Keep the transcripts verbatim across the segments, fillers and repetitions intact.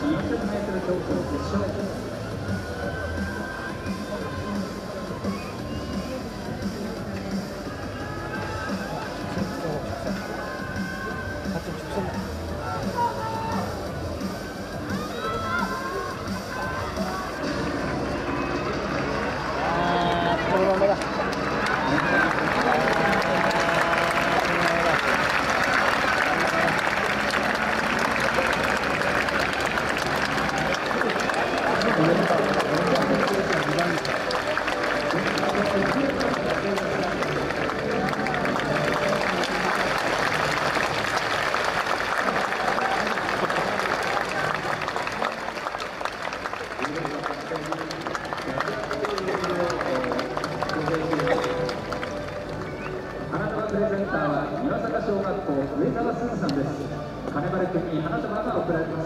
子 よんひゃくメートル 競争決勝。プレゼンターは岩坂小学校上澤すずさんです。金丸君に花束が贈られます。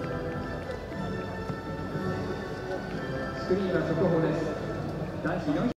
スクリーンは速報です。男子よんひゃく